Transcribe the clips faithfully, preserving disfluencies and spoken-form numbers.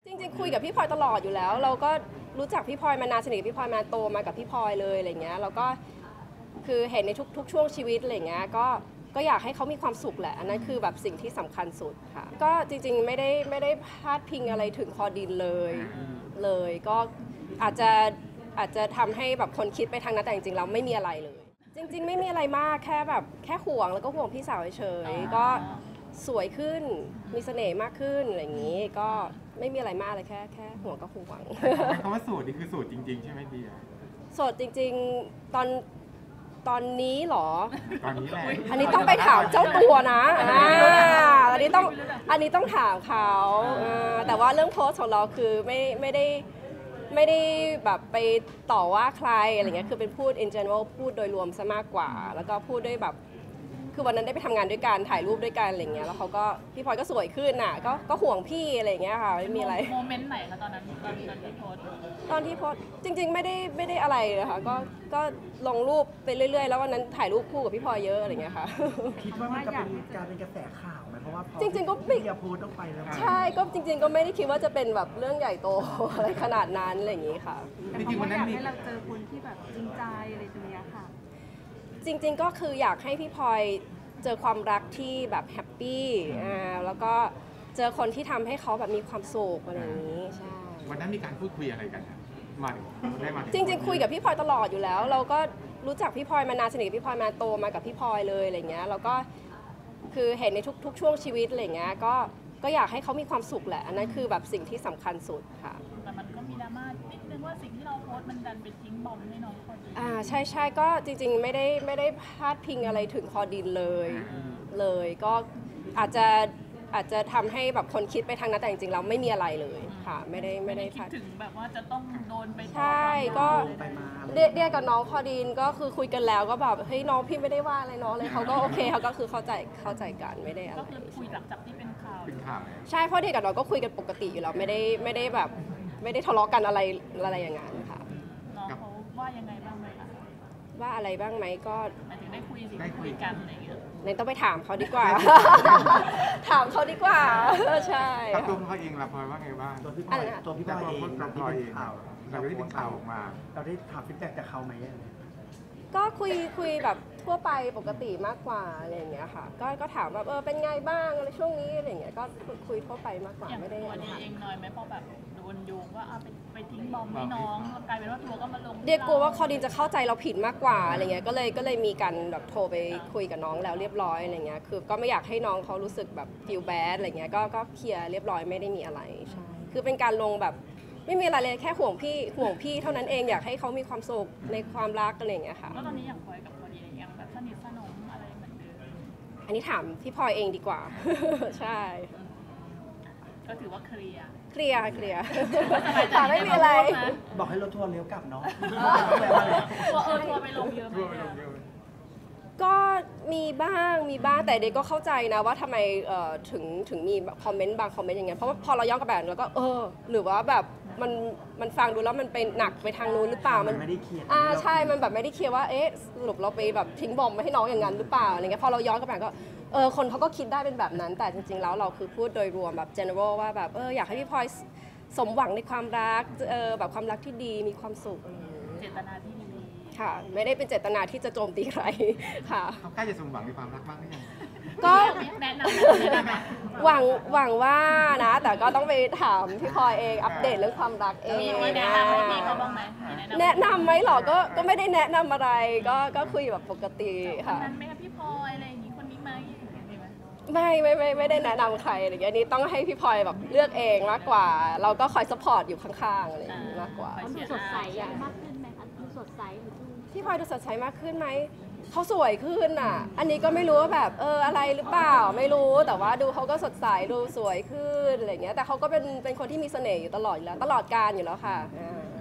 จริงๆคุยกับพี่พลอยตลอดอยู่แล้วเราก็รู้จักพี่พลอยมานานสนิทกับพี่พลอยมาโตมากับพี่พลอยเลยอะไรเงี้ยแล้วก็คือเห็นในทุกๆช่วงชีวิตอะไรเงี้ยก็ก็อยากให้เขามีความสุขแหละอันนั้นคือแบบสิ่งที่สำคัญสุดค่ะก็จริงๆไม่ได้ไม่ได้พาดพิงอะไรถึงคอดินเลยเลยก็อาจจะอาจจะทำให้แบบคนคิดไปทางนั้นแต่จริงๆเราไม่มีอะไรเลยจริงๆไม่มีอะไรมากแค่แบบแค่ห่วงแล้วก็ห่วงพี่สาวเฉยๆก็สวยขึ้นมีเสน่ห์มากขึ้นอะไรอย่างนี้ก็ไม่มีอะไรมากเลยแค่แค่ห่วงก็ห่วงคำว่าสูตรนี่คือสูตรจริงๆใช่ไหมเดียโสดจริงๆตอนตอนนี้หรอตอนนี้แหละอันนี้ต้องไปถามเจ้าตัวนะอ่าอันนี้ต้องอันนี้ต้องถามเขาแต่ว่าเรื่องโพสของเราคือไม่ไม่ได้ไม่ได้แบบไปต่อว่าใครอะไรเงี้ยคือเป็นพูด in general พูดโดยรวมซะมากกว่าแล้วก็พูดด้วยแบบคือวันนั้นได้ไปทำงานด้วยกันถ่ายรูปด้วยกันอะไรเงี้ยแล้วเขาก็พี่พลอยก็สวยขึ้นน่ะก็ก็ห่วงพี่อะไรเงี้ยค่ะไม่มีอะไรโมเมนต์ไหนคะตอนนั้นตอนตอนที่โพสตอนที่โพสจริงๆไม่ได้ไม่ได้อะไรเลยค่ะก็ก็ลงรูปไปเรื่อยๆแล้ววันนั้นถ่ายรูปคู่กับพี่พลอยเยอะอะไรเงี้ยค่ะคิดว่ามันจะเป็นการเป็นกระแสข่าวไหมเพราะว่าจริงๆก็ไม่อย่าโพสต้องไปแล้วใช่ก็จริงๆก็ไม่ได้คิดว่าจะเป็นแบบเรื่องใหญ่โตอะไรขนาดนั้นอะไรอย่างงี้ค่ะแต่เขาอยากให้เราเจอคนที่แบบจริงใจอะไรตรงนี้ค่ะจริงๆก็คืออยากให้พี่พลอยเจอความรักที่แบบแฮปปี้อ่าแล้วก็เจอคนที่ทำให้เขาแบบมีความสุขอะไรอย่างนี้ใช่วันนั้นมีการพูดคุยอะไรกันมาได้มาจริงๆคุยกับพี่พลอยตลอดอยู่แล้วเราก็รู้จักพี่พลอยมานานสนิทกับพี่พลอยมาโตมากับพี่พลอยเลยอะไรเงี้ยแล้วก็คือเห็นในทุกๆช่วงชีวิตอะไรเงี้ยก็ก็อยากให้เขามีความสุขแหละอันนั้นคือแบบสิ่งที่สำคัญสุดค่ะแต่มันก็มีดราม่านิดนึงว่าสิ่งที่เราโพสมันดันไปทิ้งบอมให้น้องคอดินอ่าใช่ใช่ก็จริงๆไม่ได้ไม่ได้พาดพิงอะไรถึงคอดินเลยเลยก็อาจจะอาจจะทำให้แบบคนคิดไปทางนั้นแต่จริงๆเราไม่มีอะไรเลยค่ะไม่ได้ไม่ได้คิดถึงแบบว่าจะต้องโดนไปใช่ก็เรียกกับน้องคอดินก็คือคุยกันแล้วก็แบบเฮ้ยน้องพี่ไม่ได้ว่าอะไรน้องเลยเขาก็โอเคเขาก็คือเข้าใจเข้าใจกันไม่ได้อะไรก็คือคุยหลังจากที่เป็นข่าวเป็นข่าวใช่เพราะเด็กกับน้องก็คุยกันปกติอยู่แล้วไม่ได้ไม่ได้แบบไม่ได้ทะเลาะกันอะไรอะไรอย่างนั้นค่ะน้องเขาว่ายังไงบ้างไหมคะว่าอะไรบ้างไหมก็หมายถึงได้คุยสิได้คุยกันอะไรอย่างเงี้ยในต้องไปถามเขาดีกว่าถามเขาดีกว่าใช่ตัวพ่อเองเราพลอยว่าไงบ้างตัวพี่พลอยตัวพี่พลอยเองเราพลอยเองเราได้เป็นข่าวออกมาเราได้ถามฟีดแบ็กจากเขาไหมก็คุยคุยแบบทั่วไปปกติมากกว่าอะไรอย่างเงี้ยค่ะก็ก็ถามแบบเออเป็นไงบ้างอะไรช่วงนี้อะไรอย่างเงี้ยก็คุยทั่วไปมากกว่าไม่ได้อะไรเองน้อยไหมเพราะแบบโดนโยงว่าเอาไปไปทิ้งบอมให้น้องกลายเป็นว่าทัวร์ก็มาลงเรียกกลัวว่าคอดินจะเข้าใจเราผิดมากกว่าอะไรเงี้ยก็เลยก็เลยมีการแบบโทรไปคุยกับน้องแล้วเรียบร้อยอะไรเงี้ยคือก็ไม่อยากให้น้องเขารู้สึกแบบ feel bad อะไรเงี้ยก็ก็เคลียร์เรียบร้อยไม่ได้มีอะไรใช่คือเป็นการลงแบบไม่มีอะไรเลยแค่ห่วงพี่ห่วงพี่เท่านั้นเองอยากให้เขามีความสุขในความรักอะไรเงี้ยค่ะแล้วตอนนี้อย่างพลอยกับคอดินยังแบบสนิทสนมอะไรเหมือนเดิมอันนี้ถามพี่พลอยเองดีกว่าใช่ก็ถือว่าเคลียร์เคลียร์เคลียร์ถามไม่มีอะไรบอกให้รถทัวร์เลี้ยวกลับเนาะทัวร์เออทัวร์ไปลงเยอะไหมก็มีบ้างมีบ้างแต่เด็กก็เข้าใจนะว่าทำไมถึงถึงมีคอมเมนต์บางคอมเมนต์อย่างเงี้ยเพราะว่าพอเราย้อนกลับไปแล้วก็เออหรือว่าแบบมันมันฟังดูแล้วมันเป็นหนักไปทางนู้นหรือเปล่ามันไม่ได้เคลียร์อ่าใช่มันแบบไม่ได้เคลียร์ว่าเอ๊ะสรุปเราไปแบบทิ้งบอมมาให้น้องอย่างนั้นหรือเปล่าอะไรเงี้ยพอเราย้อนกลับไปก็เออคนเขาก็คิดได้เป็นแบบนั้นแต่จริงๆแล้วเราคือพูดโดยรวมแบบ general ว่าแบบเอออยากให้พี่พลอยสมหวังในความรักเออแบบความรักที่ดีมีความสุขเจตนาที่ดีค่ะไม่ได้เป็นเจตนาที่จะโจมตีใครค่ะเขาใกล้จะสมหวังในความรักบ้างหรือยังก็แนะนำแนะนำหวังหวังว่านะแต่ก็ต้องไปถามพี่พลอยเองอัปเดตเรื่องความรักเองแนะนำให้พี่เขาบ้างไหมแนะนำไหมหรอก็ก็ไม่ได้แนะนำอะไรก็ก็คุยแบบปกติค่ะคนนั้นไหมคะพี่พลอยอะไรอย่างนี้คนนี้ไหมไม่ไม่ไม่ไม่ได้แนะนำใครอะไรอย่างนี้ต้องให้พี่พลอยแบบเลือกเองมากกว่าเราก็คอยซัพพอร์ตอยู่ข้างๆอะไรอย่างนี้มากกว่าเขาดูสดใสมากขึ้นไหมคะดูสดใสพี่พลอยดูสดใสมากขึ้นไหมเขาสวยขึ้นอ่ะอันนี้ก็ไม่รู้ว่าแบบเอออะไรหรือเปล่าไม่รู้แต่ว่าดูเขาก็สดใสดูสวยขึ้นอะไรอย่างเงี้ยแต่เขาก็เป็นเป็นคนที่มีเสน่ห์อยู่ตลอดอยู่แล้วตลอดกาลอยู่แล้วค่ะ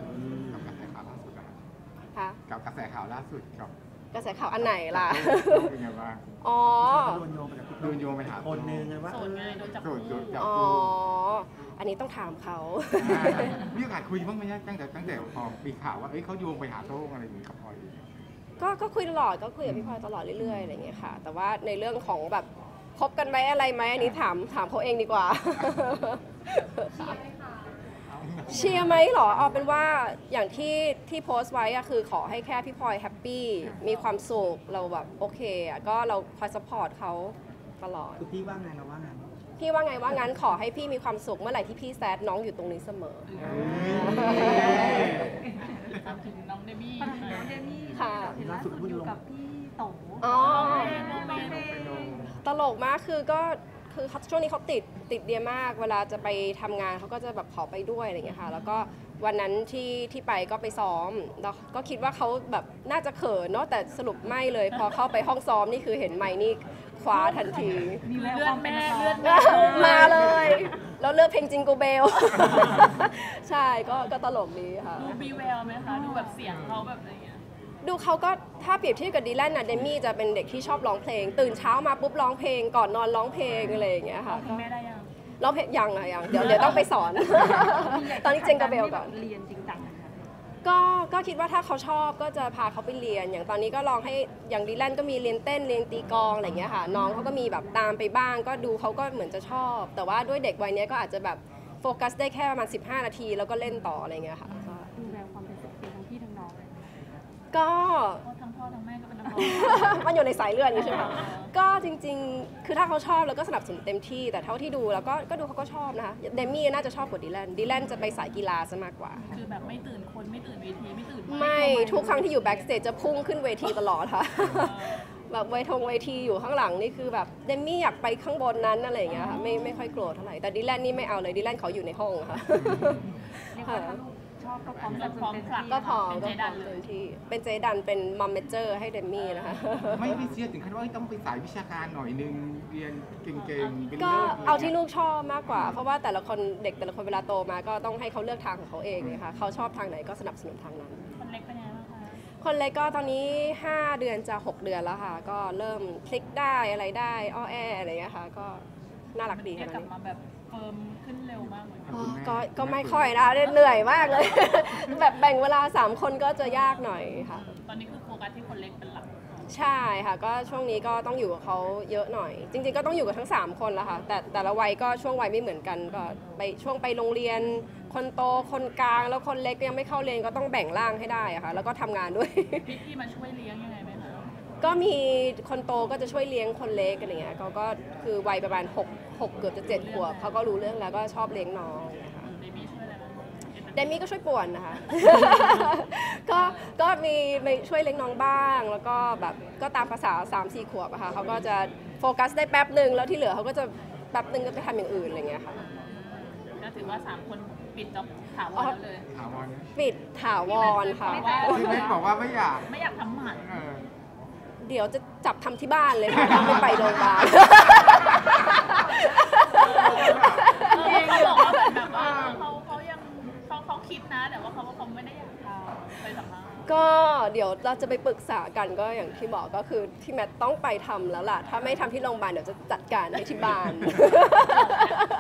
กับกระแสข่าวล่าสุดกับกระแสข่าวอันไหนล่ะเป็นไงบ้างอ๋อโดนโยงไปโดนโยงไปหาคนนึงไงว่าโสดไงโดนจับอ๋ออันนี้ต้องถามเขามีโอกาสคุยบ้างไหมตั้งแต่ตั้งแต่พอมีข่าวว่าเขาโยงไปหาโต้งอะไรอย่างนี้กับพลอยก็ก็คุยตลอดก็คุยกับพี่พลอยตลอดเรื่อยๆอะไรอย่างเงี้ยค่ะแต่ว่าในเรื่องของแบบคบกันไหมอะไรไหมอันนี้ถามถามเขาเองดีกว่าเชียร์ไหมเหรอเอาเป็นว่าอย่างที่ที่โพสต์ไว้อะคือขอให้แค่พี่พลอยแฮปปี้มีความสุขเราแบบโอเคอะก็เราคอยซัพพอร์ตเขาตลอดคือพี่ว่าไงเราว่าไงพี่ว่าไงว่างั้นขอให้พี่มีความสุขเมื่อไหร่ที่พี่แซดน้องอยู่ตรงนี้เสมอถามถึงน้องเดมี่ปัญหาน้องเดมี่ค่ะเห็นล่าสุดอยู่กับพี่โตอ๋อร้องเพลงตลกมากคือก็คือเขาช่วงนี้เขาติดติดเดียมาก เวลาจะไปทำงานเขาก็จะแบบขอไปด้วยอะไรอย่างเงี้ยค่ะแล้วก็วันนั้นที่ที่ไปก็ไปซ้อมแล้วก็คิดว่าเขาแบบน่าจะเขินเนาะแต่สรุปไม่เลย พอเข้าไปห้องซ้อมนี่คือเห็นไมค์นี่คว้าทันทีมีแววเลืคอวาดมเป็นแม่นักร้องเลือดแม่มาเลย แล้วเลือกเพลงจิงโกเบล ใช่ก็ก็ตลกดีค่ะดูมีแววไหมคะ ดูแบบเสียงเขาแบบอะไรอย่างเงี้ยดูเขาก็ถ้าเปรียบเทียบกับดีแลนน่ะเดมี่จะเป็นเด็กที่ชอบร้องเพลง ตื่นเช้ามาปุ๊บร้องเพลงก่อนนอนร้องเพลงอะไรอย่างเงี้ยค่ะคุณแม่ได้ยังร้องเพลงยังอะยังเดี๋ยวเดี๋ยวต้องไปสอน ตอนนี้เจงกับเบลก่อนเรียนจริงจังนะคะก็ก็คิดว่าถ้าเขาชอบก็จะพาเขาไปเรียน อย่างตอนนี้ก็ลองให้อย่างดีแลนก็มีเรียนเต้นเรียนตีกลองอะไรอย่างเงี้ยค่ะน้องเขาก็มีแบบตามไปบ้าง ก็ดูเขาก็เหมือนจะชอบ แต่ว่าด้วยเด็กวัยเนี้ยก็อาจจะแบบโฟกัสได้แค่ประมาณสิบห้านาทีแล้วก็เล่นต่ออะไรอย่างเงี้ยค่ะก็ดูแววความเป็นศิลปินทั้งพี่ทั้งน้องเลยก็เพราะทั้งพ่อทั้งแม่ก็เป็นนักร้องมันอยู่ในสายเลือดนี่ใช่ไหมคะก็จริงๆ คือถ้าเขาชอบเราก็สนับสนุนเต็มที่ แต่เท่าที่ดูแล้วก็ก็ดูเขาก็ชอบนะคะ เดมี่น่าจะชอบกว่าดีแลนดีแลนจะไปสายกีฬาซะมากกว่าคือแบบไม่ตื่นคนไม่ตื่นเวทีไม่ตื่นไม่ทุกครั้งที่อยู่แบ็กสเตจจะพุ่งขึ้นเวทีตลอดค่ะ แบบเวทงเวทีอยู่ข้างหลังนี่คือแบบเดมี่อยากไปข้างบนนั้นอะไรอย่างเงี้ยค่ะไม่ไม่ค่อยโกรธเท่าไหร่ แต่ดีแลนนี่ไม่เอาเลยดีแลนเขาอยู่ในห้องค่ะเรียกว่าถ้าลูกชอบก็พร้อมจะพร้อมเต็มผลักที่ก็พอเป็นก็เจพดัอนเลเต็ยมที่เป็นเจดันเป็นมัมเมเจอร์ให้เดมี่นะคะไม่ไม่เชื่อถึงขั้นว่าต้องไปสายวิชาการหน่อยนึงเรียนเก่งๆเป็นก็เลิศเอาที่ลูกชอบมากกว่า เพราะว่าแต่ละคนเด็กแต่ละคนเวลาโตมาก็ต้องให้เขาเลือกทางของเขาเองเลยค่ะเขาชอบทางไหนก็สนับสนุนทางนั้นคนเล็กเป็นยังไงบ้างคะคนเล็กก็ตอนนี้ ห้า เดือนจะ หก เดือนแล้วค่ะ ก็เริ่มพลิกได้อะไรได้อ้อแออะไรอย่างเงี้ยค่ะก็น่ารักดีเรียค่ะกตกอ นนี้ลับมาแบบเฟิร์มขึ้นเร็วมากเหมือนกันอ๋อก็ก็ไม่ค่อยนะเหนื่อยมากเลย แบบแบ่งเวลา สาม คนก็จะยากหน่อยค่ะตอนนี้คือโฟกัสที่คนเล็กเป็นหลักใช่ค่ะก็ช่วงนี้ก็ต้องอยู่กับเขาเยอะหน่อย จริงๆก็ต้องอยู่กับทั้ง สาม คนแล้วค่ะแต่แต่ละวัยก็ช่วงวัยไม่เหมือนกันก็ไปช่วงไปโรงเรียน คนโตคนกลางแล้วคนเล็กยังไม่เข้าเรียนก็ต้องแบ่งร่างให้ได้อะค่ะแล้วก็ทำงานด้วยพี่พี่มาช่วยเลี้ยงยังไงไหมคะก็มีคนโตก็จะช่วยเลี้ยงคนเล็กอะไรเงี้ยเขาก็คือวัยประมาณหก หกเกือบจะเจ็ดขวบเขาก็รู้เรื่องแล้วก็ชอบเลี้ยงน้องนะคะเดมี่ช่วยอะไรบ้างเดมี่ก็ช่วยป่วนนะคะ ก็ก็มีมีช่วยเลี้ยงน้องบ้าง แล้วก็แบบก็ตามภาษา สามสี่ ขวบอะค่ะเขาก็จะโฟกัสได้แป๊บหนึ่งแล้วที่เหลือเขาก็จะแป๊บหนึ่งก็ไปทำอย่างอื่นอะไรเงี้ยค่ะก็ถือว่าสามคนปิดจ็อบถาวรแล้วเลยถามวันนะปิดถาวรค่ะไม่ได้พี่แม็กบอกว่าไม่อยากไม่อยากทำหมันเออเดี๋ยวจะจับทำที่บ้านเลยค่ะถ้าไม่ไปโรงพยาบาลเขาบอกว่าเหมือนแบบว่าเขาเขายังเขาเขาคิดนะ แต่ว่าเขาว่าเขาไม่ได้อยากทำไปสัมภาษณ์ก็เดี๋ยวเราจะไปปรึกษากันก็อย่างที่บอกก็คือพี่แมทต้องไปทำแล้วล่ะ ถ้าไม่ทำที่โรงพยาบาลเดี๋ยวจะจัดการให้ที่บ้าน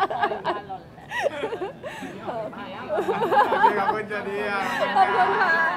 บ้านเราแหละขอบคุณจะดีอ่ะขอบคุณค่ะ